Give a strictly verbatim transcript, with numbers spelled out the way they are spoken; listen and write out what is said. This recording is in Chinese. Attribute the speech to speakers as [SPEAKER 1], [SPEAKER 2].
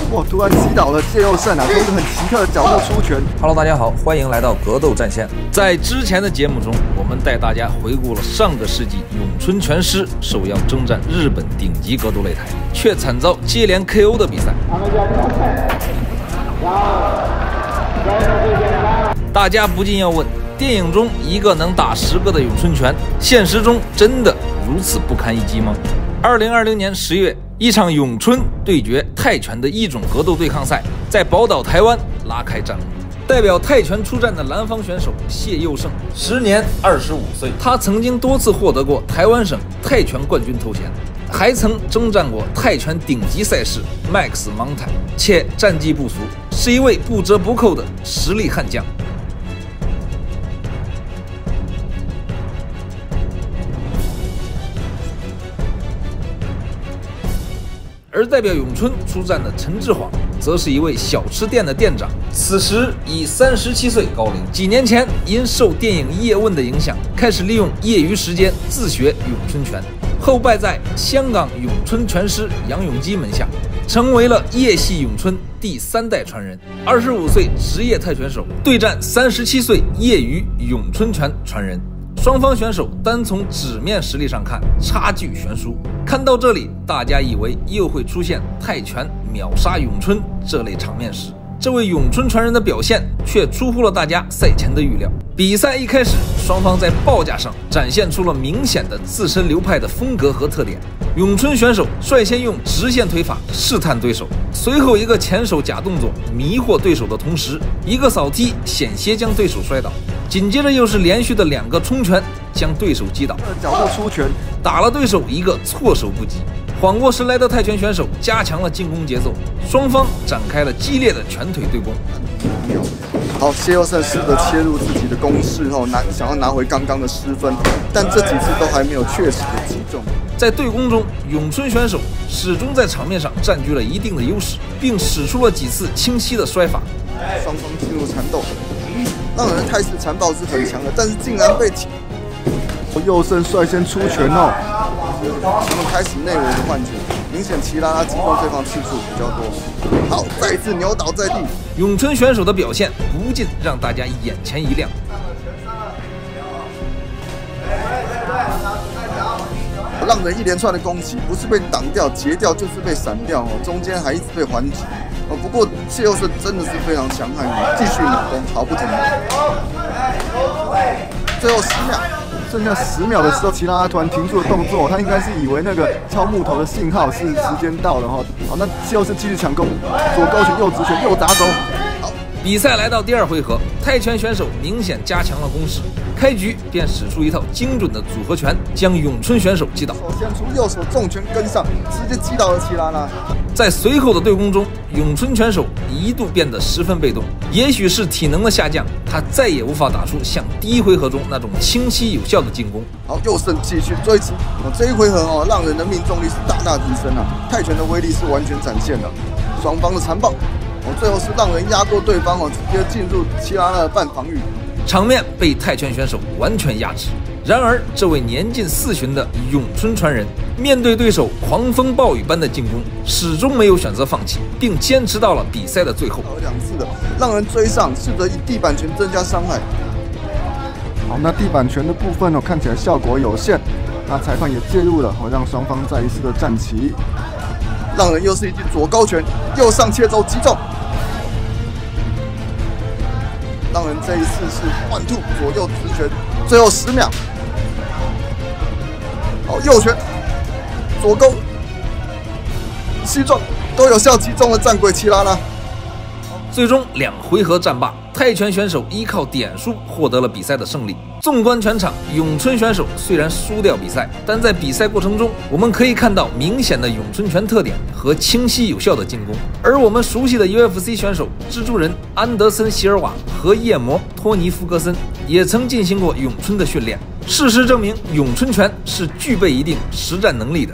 [SPEAKER 1] 哇！突然击倒了谢佑胜啊，从一个很奇特的角度出拳。
[SPEAKER 2] Hello， 大家好，欢迎来到格斗战线。在之前的节目中，我们带大家回顾了上个世纪咏春拳师受邀征战日本顶级格斗擂台，却惨遭接连 K O 的比赛。大家不禁要问：电影中一个能打十个的咏春拳，现实中真的如此不堪一击吗？二零二零年十月，一场咏春对决泰拳的一种格斗对抗赛在宝岛台湾拉开战幕。代表泰拳出战的蓝方选手谢佑胜，时年二十五岁，他曾经多次获得过台湾省泰拳冠军头衔，还曾征战过泰拳顶级赛事 Max Mountain， 且战绩不俗，是一位不折不扣的实力悍将。而代表咏春出战的陈志煌，则是一位小吃店的店长，此时已三十七岁高龄。几年前因受电影《叶问》的影响，开始利用业余时间自学咏春拳，后拜在香港咏春拳师杨永基门下，成为了叶系咏春第三代传人。二十五岁职业泰拳手对战三十七岁业余咏春拳传人。双方选手单从纸面实力上看，差距悬殊。看到这里，大家以为又会出现泰拳秒杀咏春这类场面时，这位咏春传人的表现却出乎了大家赛前的预料。比赛一开始，双方在报价上展现出了明显的自身流派的风格和特点。咏春选手率先用直线推法试探对手，随后一个前手假动作迷惑对手的同时，一个扫踢险些将对手摔倒。紧接着又是连续的两个冲拳，将对手击倒。
[SPEAKER 1] 角度出拳，
[SPEAKER 2] 打了对手一个措手不及。缓过神来的泰拳选手加强了进攻节奏，双方展开了激烈的拳腿对攻。
[SPEAKER 1] 好，谢佑胜试着切入自己的攻势后，拿想要拿回刚刚的失分，但这几次都还没有确实的击中。
[SPEAKER 2] 在对攻中，咏春选手始终在场面上占据了一定的优势，并使出了几次清晰的摔法。
[SPEAKER 1] 双方进入缠斗。让人态势残暴是很强的，但是竟然被佑胜率先出拳哦，他们开始内围的换拳，明显齐拉拉击中对方次数比较多。好，再一次扭倒在地。
[SPEAKER 2] 咏春选手的表现不禁让大家眼前一亮。
[SPEAKER 1] 让人一连串的攻击，不是被挡掉、截掉，就是被闪掉哦，中间还一直被还击。哦，不过谢佑胜真的是非常强悍，继续猛攻，毫不停留。最后十秒，剩下十秒的时候，齐拉拉突然停住了动作，他应该是以为那个敲木头的信号是时间到了哈。好，那谢佑胜继续抢攻，左高拳、右直拳、右砸走。好，
[SPEAKER 2] 比赛来到第二回合，泰拳选手明显加强了攻势，开局便使出一套精准的组合拳，将咏春选手击倒。
[SPEAKER 1] 先出右手重拳跟上，直接击倒了齐拉拉。
[SPEAKER 2] 在随后的对攻中，咏春拳手一度变得十分被动，也许是体能的下降，他再也无法打出像第一回合中那种清晰有效的进攻。
[SPEAKER 1] 好，佑胜继续追击，哦，这一回合哦，让人的命中率是大大提升啊，泰拳的威力是完全展现的。双方的残暴，哦，最后是让人压过对方哦，直接进入齐拉拉的半防御，
[SPEAKER 2] 场面被泰拳选手完全压制。然而，这位年近四旬的咏春传人，面对对手狂风暴雨般的进攻，始终没有选择放弃，并坚持到了比赛的最后。
[SPEAKER 1] 两次的让人追上，试着以地板拳增加伤害。好，那地板拳的部分哦，看起来效果有限，那裁判也介入了，好让双方再一次的站齐。让人又是一记左高拳，右上切肘击中。让人这一次是one two左右直拳，最后十秒。好，右拳、左勾、膝撞都有效击中了战鬼齐拉拉。
[SPEAKER 2] 最终两回合战罢，泰拳选手依靠点数获得了比赛的胜利。纵观全场，咏春选手虽然输掉比赛，但在比赛过程中，我们可以看到明显的咏春拳特点和清晰有效的进攻。而我们熟悉的 U F C 选手蜘蛛人安德森·席尔瓦和夜魔托尼·弗格森也曾进行过咏春的训练。事实证明，咏春拳是具备一定实战能力的。